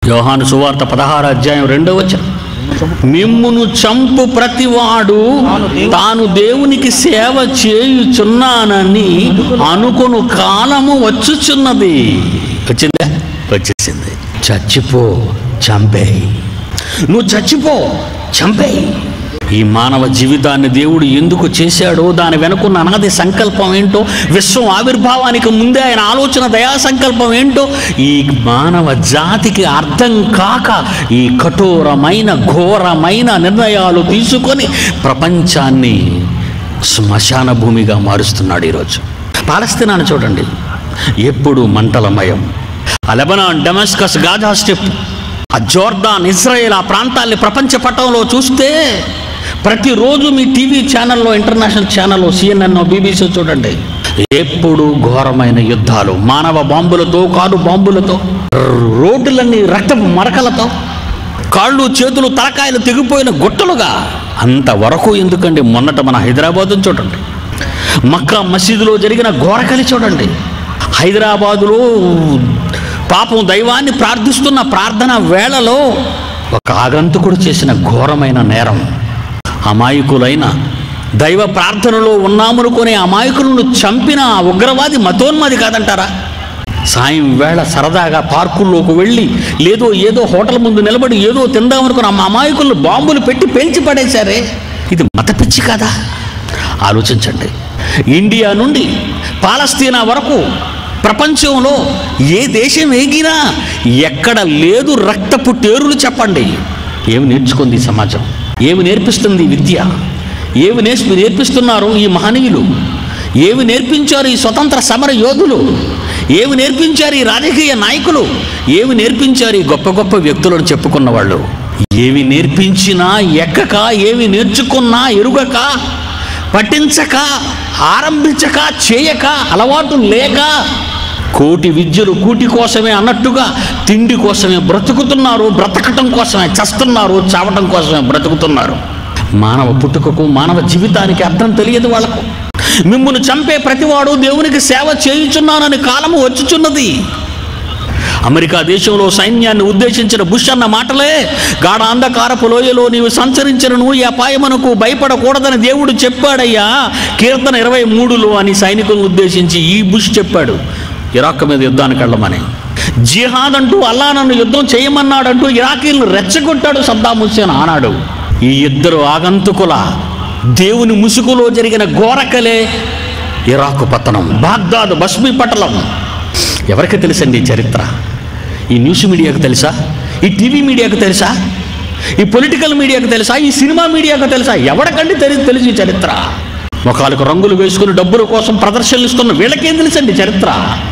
యోహాను సువార్త 16వ అధ్యాయం 2వ వచనం, మిమ్మును చంపు ప్రతివాడు తాను దేవునికి సేవ చేయుచున్నానని అనుకొను కాలము వచ్చుచున్నది. వచ్చిందా? వచ్చేసింది. చచ్చిపో, చంపేయి. నువ్వు చచ్చిపో, చంపేయి. ఈ మానవ జీవితాన్ని దేవుడు ఎందుకు చేశాడో, దాని వెనుకున్న అనాది సంకల్పం ఏంటో, విశ్వం ఆవిర్భావానికి ముందే ఆయన ఆలోచన దయా సంకల్పం ఏంటో ఈ మానవ జాతికి అర్థం కాక ఈ కఠోరమైన ఘోరమైన నిర్ణయాలు తీసుకొని ప్రపంచాన్ని శ్మశాన భూమిగా మారుస్తున్నాడు. ఈరోజు పాలస్తీనాను చూడండి, ఎప్పుడు మంటలమయం. ఆ లెబనాన్, డెమస్కస్, గాజా స్ట్రిప్, ఆ జోర్దాన్, ఇజ్రాయెల్, ఆ ప్రాంతాల్ని ప్రపంచ పటంలో చూస్తే ప్రతిరోజు మీ టీవీ ఛానల్లో, ఇంటర్నేషనల్ ఛానల్లో, CNN, BBC చూడండి, ఎప్పుడు ఘోరమైన యుద్ధాలు, మానవ బాంబులతో, కారు బాంబులతో, రోడ్లన్నీ రక్తపు మరకలతో, కాళ్ళు చేతులు తలకాయలు తెగిపోయిన గుట్టలుగా. అంతవరకు ఎందుకండి? మొన్నట మన హైదరాబాద్ను చూడండి, మక్కా మసీదులో జరిగిన ఘోరకలి చూడండి, హైదరాబాదులో పాపం దైవాన్ని ప్రార్థిస్తున్న ప్రార్థన వేళలో ఒక ఆగంతుకుడు చేసిన ఘోరమైన నేరం. అమాయకులైన దైవ ప్రార్థనలో ఉన్నామనుకునే అమాయకులను చంపిన ఆ ఉగ్రవాది మతోన్మాది కాదంటారా? సాయం వేళ సరదాగా పార్కుల్లోకి వెళ్ళి ఏదో హోటల్ ముందు నిలబడి ఏదో తిందామనుకున్న అమాయకులను బాంబులు పెట్టి పేల్చి పడేశారే. ఇది మత పిచ్చి కాదా? ఆలోచించండి. ఇండియా నుండి పాలస్తీనా వరకు ప్రపంచంలో ఏ దేశం ఏగినా ఎక్కడ లేదు రక్తపు టేరులు చెప్పండి. ఏమి నేర్చుకుంది ఈ సమాజం? ఏమి నేర్పిస్తుంది విద్య? ఏమి నేర్పిస్తున్నారు ఈ మహనీయులు? ఏమి నేర్పించారు ఈ స్వతంత్ర సమర యోధులు? ఏమి నేర్పించారు ఈ రాజకీయ నాయకులు? ఏమి నేర్పించారు ఈ గొప్ప గొప్ప వ్యక్తులను చెప్పుకున్న వాళ్ళు? ఏమి నేర్పించినా ఎక్కక, ఏమి నేర్చుకున్నా ఎరుగక, పఠించక, ఆరంభించక, చేయక, అలవాటు లేక, కోటి విద్యలు కూటి కోసమే అన్నట్టుగా తిండి కోసమే బ్రతుకుతున్నారు, బ్రతకటం కోసమే చస్తున్నారు, చావటం కోసమే బ్రతుకుతున్నారు. మానవ పుట్టుకకు, మానవ జీవితానికి అర్థం తెలియదు వాళ్ళకు. మిమ్మును చంపే ప్రతివాడు దేవునికి సేవ చేయుచున్నానని కాలము వచ్చుచున్నది. అమెరికా దేశంలో సైన్యాన్ని ఉద్దేశించిన బుష్ అన్న మాటలే, గాఢ అంధకారపు లోయలో నీవు సంచరించను, ఈ అపాయమునకు భయపడకూడదని దేవుడు చెప్పాడయ్యా కీర్తన 23లో అని సైనికులను ఉద్దేశించి ఈ బుష్ చెప్పాడు. ఇరాక్ మీద యుద్ధానికి వెళ్ళమని. జిహాద్ అంటూ అల్లా నన్ను యుద్ధం చేయమన్నాడంటూ ఇరాకీలను రెచ్చగొట్టాడు సద్దాం హుస్సేన్ ఆనాడు. ఈ ఇద్దరు ఆగంతుకుల దేవుని ముసుగులో జరిగిన ఘోరకలే ఇరాకు పతనం, బాగ్దాద్ భస్మీపటలం. ఎవరికి తెలుసండి ఈ చరిత్ర? ఈ న్యూస్ మీడియాకు తెలుసా? ఈ టీవీ మీడియాకు తెలుసా? ఈ పొలిటికల్ మీడియాకు తెలుసా? ఈ సినిమా మీడియాకు తెలుసా? ఎవరికండి తెలుసు ఈ చరిత్ర? ముఖాలకు రంగులు వేసుకుని డబ్బుల కోసం ప్రదర్శనలు ఇస్తున్న వీళ్ళకేం తెలుసండి చరిత్ర?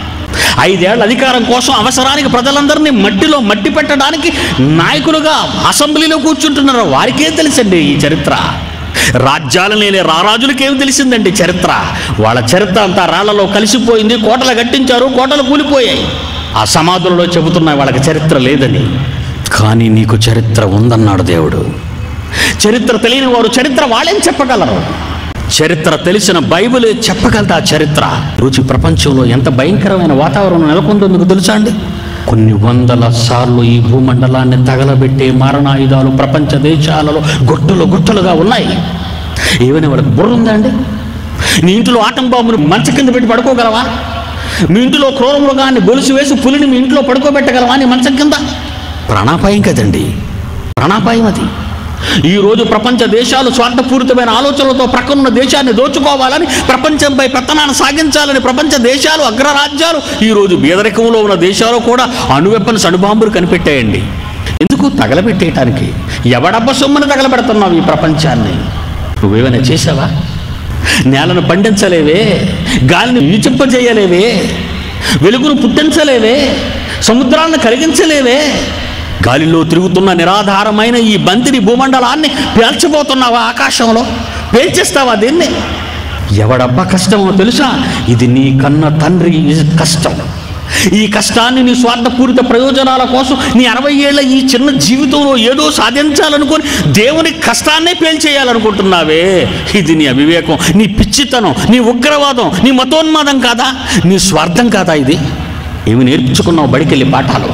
5 ఏళ్ల అధికారం కోసం అవసరానికి ప్రజలందరినీ మట్టిలో మట్టి పెట్టడానికి నాయకులుగా అసెంబ్లీలో కూర్చుంటున్నారు, వారికేం తెలుసండి ఈ చరిత్ర? రాజ్యాలు నేలే రారాజులకేం తెలిసిందండి చరిత్ర? వాళ్ళ చరిత్ర అంతా రాళ్లలో కలిసిపోయింది. కోటలు కట్టించారు, కోటలు కూలిపోయాయి. ఆ సమాధులలో చెబుతున్నాయి వాళ్ళకి చరిత్ర లేదని. కానీ నీకు చరిత్ర ఉందన్నాడు దేవుడు. చరిత్ర తెలియని వారు చరిత్ర వాళ్ళేం చెప్పగలరు? చరిత్ర తెలిసిన బైబిలే చెప్పగలదా చరిత్ర? రుచి ప్రపంచంలో ఎంత భయంకరమైన వాతావరణం నెలకొందో మీకు తెలుసా అండి? కొన్ని వందల సార్లు ఈ భూమండలాన్ని తగలబెట్టే మారణాయుధాలు ప్రపంచ దేశాలలో గుట్టలుగా ఉన్నాయి. ఏమైనా వాళ్ళకి బుర్ర ఉందా అండి? నీ ఇంట్లో ఆటం బాంబును మంచం కింద పెట్టి పడుకోగలవా? మీ ఇంట్లో క్రూర మృగాన్ని గొలుసు వేసి పులిని మీ ఇంట్లో పడుకోబెట్టగలవా నీ మంచం కింద? ప్రాణాపాయం కదండి, ప్రాణాపాయం అది. ఈరోజు ప్రపంచ దేశాలు స్వార్థపూరితమైన ఆలోచనలతో ప్రక్కనున్న దేశాన్ని దోచుకోవాలని, ప్రపంచంపై పెత్తనాన్ని సాగించాలని ప్రపంచ దేశాలు, అగ్రరాజ్యాలు, ఈరోజు బీదరికంలో ఉన్న దేశాలు కూడా అణువెప్పని సణుబాంబులు కనిపెట్టాయండి. ఎందుకు? తగలబెట్టేయటానికి. ఎవడబ్బ సొమ్ముని తగలబెడుతున్నావు ఈ ప్రపంచాన్ని? నువ్వేమైనా చేసావా? నేలను పండించలేవే, గాలిని వినిచింపజేయలేవే, వెలుగును పుట్టించలేవే, సముద్రాలను కరిగించలేవే, గాలిలో తిరుగుతున్న నిరాధారమైన ఈ బంతిని భూమండలాన్ని పేల్చబోతున్నావా? ఆకాశంలో పేల్చేస్తావా దీన్ని? ఎవడబ్బా కష్టమో తెలుసా? ఇది నీ కన్న తండ్రి కష్టం. ఈ కష్టాన్ని నీ స్వార్థపూరిత ప్రయోజనాల కోసం నీ 60 ఏళ్ల ఈ చిన్న జీవితంలో ఏదో సాధించాలనుకొని దేవుని కష్టాన్నే పేల్చేయాలనుకుంటున్నావే. ఇది నీ అవివేకం, నీ పిచ్చితనం, నీ ఉగ్రవాదం, నీ మతోన్మాదం కాదా? నీ స్వార్థం కాదా ఇది? ఏమి నేర్పించుకున్నావు బడికెళ్ళి పాఠాలు?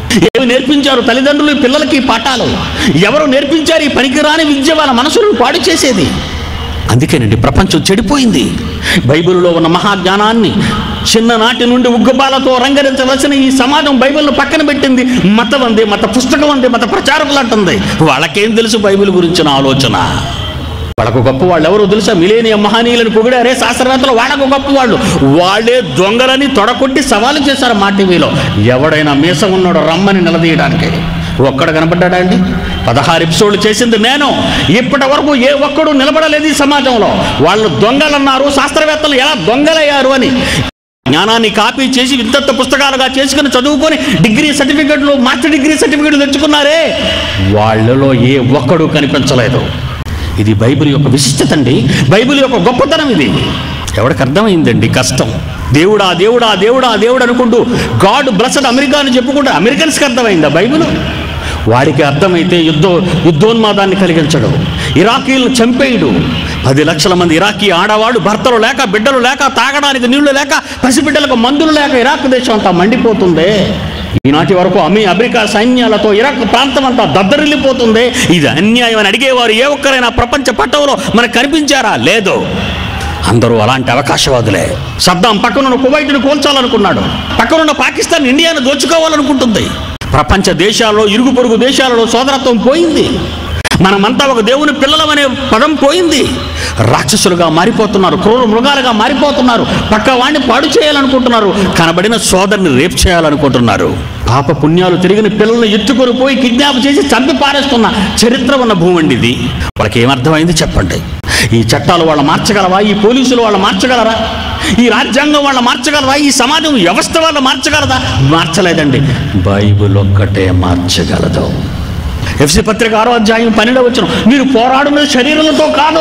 ఏమి నేర్పించారు తల్లిదండ్రులు పిల్లలకి పాఠాలు? ఎవరు నేర్పించారు ఈ పనికిరాని విద్య వాళ్ళ మనసులను పాడు చేసేది? అందుకేనండి ప్రపంచం చెడిపోయింది. బైబిల్లో ఉన్న మహాజ్ఞానాన్ని చిన్ననాటి నుండి ఉగ్గుపాలతో రంగరించవలసిన ఈ సమాజం బైబిల్ను పక్కన పెట్టింది. మతం అంది, మత పుస్తకం అంది, మత ప్రచారకులు అంటుంది. వాళ్ళకేం తెలుసు బైబిల్ గురించిన ఆలోచన? వాళ్ళకు గొప్ప వాళ్ళు ఎవరు తెలుసా? మిలేనియం మహనీయులను పొగిడారే శాస్త్రవేత్తలు, వాళ్ళకు గొప్ప వాళ్ళు. వాళ్ళే దొంగలని తొడకొట్టి సవాలు చేశారు మా టీవీలో. ఎవడైనా మీసం ఉన్నాడు రమ్మని నిలదీయడానికి. ఒక్కడ కనపడ్డా అండి? 16 ఎపిసోడ్లు చేసింది నేను. ఇప్పటి వరకు ఏ ఒక్కడు నిలబడలేదు ఈ సమాజంలో. వాళ్ళు దొంగలన్నారు, శాస్త్రవేత్తలు ఎలా దొంగలయ్యారు అని. జ్ఞానాన్ని కాపీ చేసి ఇంత పుస్తకాలుగా చేసుకుని చదువుకొని డిగ్రీ సర్టిఫికెట్లు, మాస్టర్ డిగ్రీ సర్టిఫికెట్లు తెచ్చుకున్నారే, వాళ్ళలో ఏ ఒక్కడు కనిపించలేదు. ఇది బైబిల్ యొక్క విశిష్టత అండి, బైబిల్ యొక్క గొప్పతనం ఇది. ఎవరికి అర్థమైందండి కష్టం? దేవుడా దేవుడా దేవుడా దేవుడు అనుకుంటూ గాడ్ బ్లెస్డ్ అమెరికా అని చెప్పుకుంటే అమెరికన్స్కి అర్థమైందా బైబిల్? వాడికి అర్థమైతే యుద్ధోన్మాదాన్ని కలిగించడు, ఇరాకీలను చంపేయుడు. 10 లక్షల మంది ఇరాకీ ఆడవాడు భర్తలు లేక, బిడ్డలు లేక, తాగడానికి నీళ్లు లేక, పసిబిడ్డలకు మందులు లేక ఇరాక్ దేశం అంతా మండిపోతుంది. ఈనాటి వరకు అమెరికా సైన్యాలతో ఇరాక్ ప్రాంతం అంతా దద్దరిల్లిపోతుంది. ఇది అన్యాయం అని అడిగేవారు ఏ ఒక్కరైనా ప్రపంచ పట్టంలో మనకు కనిపించారా? లేదు. అందరూ అలాంటి అవకాశవాదులే. సద్దాం పక్కనున్న కువైట్ను కూల్చాలనుకున్నాడు, పక్కనున్న పాకిస్తాన్ ఇండియాను దోచుకోవాలనుకుంటుంది. ప్రపంచ దేశాల్లో, ఇరుగు పొరుగు దేశాలలో సోదరత్వం పోయింది. మనమంతా ఒక దేవుని పిల్లలమనే పదం పోయింది. రాక్షసులుగా మారిపోతున్నారు, క్రూర మృగాలుగా మారిపోతున్నారు, పక్క వాడిని పాడు చేయాలనుకుంటున్నారు, కనబడిన సోదరుని రేప్ చేయాలనుకుంటున్నారు. పాప పుణ్యాలు తిరిగిన పిల్లల్ని ఎత్తుకొని పోయి కిడ్నాప్ చేసి చంపి పారేస్తున్న చరిత్ర ఉన్న భూమి అండి ఇది. వాళ్ళకి ఏమర్థమైంది చెప్పండి? ఈ చట్టాలు వాళ్ళు మార్చగలవా? ఈ పోలీసులు వాళ్ళు మార్చగలరా? ఈ రాజ్యాంగం వాళ్ళు మార్చగలరా? ఈ సమాజం వ్యవస్థ వాళ్ళు మార్చగలదా? మార్చలేదండి. బైబిల్ ఒక్కటే మార్చగలదు. ఎఫ్ఎస్సీ పత్రిక 6వ అధ్యాయం 12వ వచనం, మీరు పోరాడుతున్న శరీరాలతో కాదు,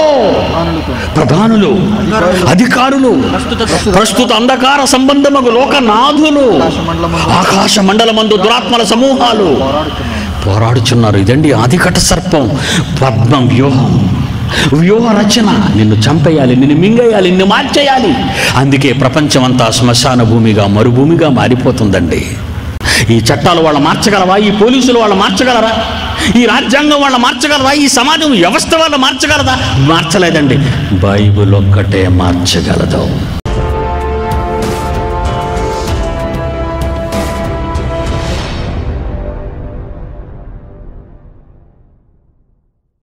ప్రధానులు, అధికారులు, ప్రస్తుత అంధకార సంబంధముగు లోకనాథులు, ఆకాశ మండలమందు దురాత్మల సమూహాలు పోరాడుచున్నారు. ఇదండి ఆదికట సర్పం పద్మం వ్యూహ రచన. నిన్ను చంపేయాలి, నిన్ను మింగేయాలి, నిన్ను మార్చేయాలి. అందుకే ప్రపంచం అంతా శ్మశాన భూమిగా, మరుభూమిగా మారిపోతుందండి. ఈ చట్టాలు వాళ్ళు మార్చగలవా? ఈ పోలీసులు వాళ్ళు మార్చగలరా? ఈ రాజ్యాంగం వాళ్ళు మార్చగలరా? ఈ సమాజం వ్యవస్థ వాళ్ళు మార్చగలదా? మార్చలేదండి. బైబిల్ ఒక్కటే మార్చగలదు.